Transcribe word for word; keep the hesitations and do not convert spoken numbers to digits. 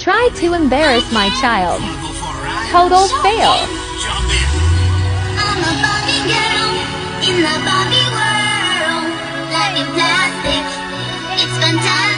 Try to embarrass my child. Total fail. I'm a Barbie girl in the Barbie world. Life in plastic, it's fantastic.